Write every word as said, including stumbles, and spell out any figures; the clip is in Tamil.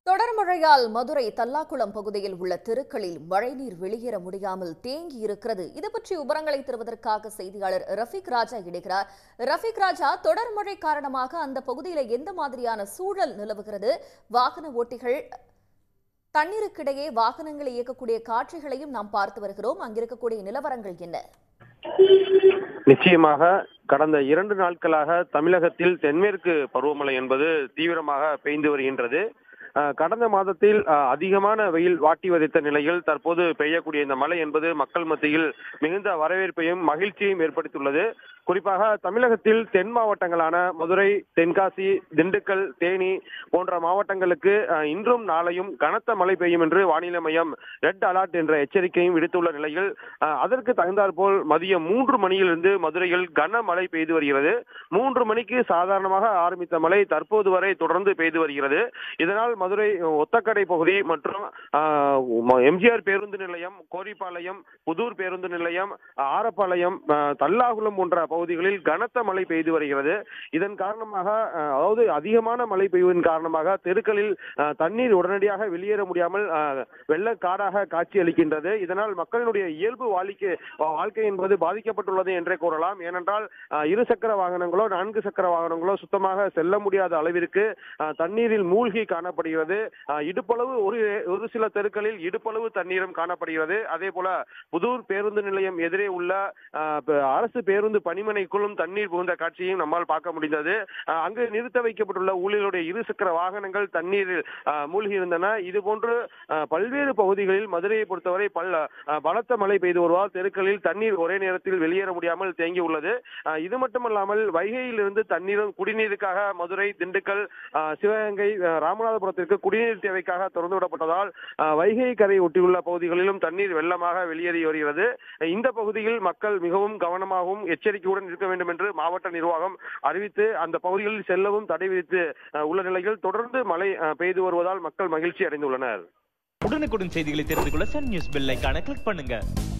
தொடர் மழையால் மதுரை தல்லாக்குளம் பகுதியில் உள்ள தெருக்களில் மழைநீர் வெளியேற முடியாமல் தேங்கி இருக்கிறது. இது பற்றி விவரங்களை தருவதற்காக செய்தியாளர் ரஃபீக் ராஜா இணைகிறார். ரஃபீக் ராஜா, தொடர் மழை காரணமாக அந்த பகுதியில் எந்த மாதிரியான சூழல் நிலவுகிறது? வாகன ஓட்டிகள் தண்ணீருக்கிடையே வாகனங்களை இயக்கக்கூடிய காட்சிகளையும் நாம் பார்த்து வருகிறோம். அங்கிருக்கக்கூடிய நிலவரங்கள் என்ன? நிச்சயமாக கடந்த இரண்டு நாட்களாக தமிழகத்தில் தென்மேற்கு பருவமழை என்பது தீவிரமாக பெய்து வருகின்றது. கடந்த மாதத்தில் அதிகமான வெயில் வாட்டி வதைத்த நிலையில் தற்போது பெய்யக்கூடிய இந்த மழை என்பது மக்கள் மத்தியில் மிகுந்த வரவேற்பையும் மகிழ்ச்சியையும் ஏற்படுத்தியுள்ளது. குறிப்பாக தமிழகத்தில் தென் மாவட்டங்களான மதுரை, தென்காசி, திண்டுக்கல், தேனி போன்ற மாவட்டங்களுக்கு இன்றும் நாளையும் கனத்த மழை பெய்யும் என்று வானிலை மையம் ரெட் அலர்ட் என்ற எச்சரிக்கையும் விடுத்துள்ள நிலையில் அதற்கு தகுந்தாற்போல் மதியம் மூன்று மணியிலிருந்து மதுரையில் கனமழை பெய்து வருகிறது. மூன்று மணிக்கு சாதாரணமாக ஆரம்பித்த மழை தற்போது வரை தொடர்ந்து பெய்து வருகிறது. இதனால் மதுரை ஒத்தக்கடை பகுதி மற்றும் எம்ஜிஆர் பேருந்து நிலையம், கோரிப்பாளையம், புதூர் பேருந்து நிலையம், ஆரப்பாளையம், தல்லாகுளம் போன்ற பகுதிகளில் கனத்த மழை பெய்து வருகிறது. இதன் காரணமாக, அதாவது அதிகமான மழை பெய்வதன் காரணமாக தெருக்களில் தண்ணீர் உடனடியாக வெளியேற முடியாமல் வெள்ளக்காடாக காட்சி அளிக்கின்றது. இதனால் மக்களினுடைய இயல்பு வாழ்க்கை வாழ்க்கை என்பது பாதிக்கப்பட்டுள்ளது என்றே கூறலாம். ஏனென்றால் இருசக்கர வாகனங்களோ நான்கு சக்கர வாகனங்களோ சுத்தமாக செல்ல முடியாத அளவிற்கு தண்ணீரில் மூழ்கி காணப்படுகிறது. இடுப்பளவு ஒரு ஒரு சில தெருக்களில் இடுப்பளவு தண்ணீரும் காணப்படுகிறது. அதே போல புதூர் பேருந்து நிலையம் எதிரே உள்ள அரசு பேருந்து பணிமனைக்குள்ளும் தண்ணீர் புகுந்த காட்சியையும் நம்மால் பார்க்க முடிந்தது. அங்கு நிறுத்த வைக்கப்பட்டுள்ள ஊழியர்களுடைய இருசக்கர வாகனங்கள் தண்ணீரில் மூழ்கி இருந்தன. இது போன்று பல்வேறு பகுதிகளில் மதுரையை பொறுத்தவரை பல பலத்த மழை பெய்து வருவதால் தெருக்களில் தண்ணீர் ஒரே நேரத்தில் வெளியேற முடியாமல் தேங்கி உள்ளது. இது மட்டுமல்லாமல் வைகையில் இருந்து தண்ணீரும் குடிநீருக்காக மதுரை, திண்டுக்கல், சிவகங்கை, ராமநாதபுரத்திற்கு குடிநீர் தேவைக்காக திறந்து விடப்பட்டதால் வைகை கரை ஒட்டியுள்ள பகுதிகளிலும் தண்ணீர் வெள்ளமாக வெளியேறி வருகிறது. இந்த பகுதியில் மக்கள் மிகவும் கவனமாகவும் எச்சரிக்கையுடன் இருக்க வேண்டும் என்று மாவட்ட நிர்வாகம் அறிவித்து அந்த பகுதிகளில் செல்லவும் தடை விதித்து உள்ள நிலையில் தொடர்ந்து மழை பெய்து வருவதால் மக்கள் மகிழ்ச்சி அடைந்துள்ளனர். உடனுக்குடன் செய்திகளை தெரிந்து கொள்ள சன் நியூஸ் பெல் ஐகானை கிளிக் பண்ணுங்க.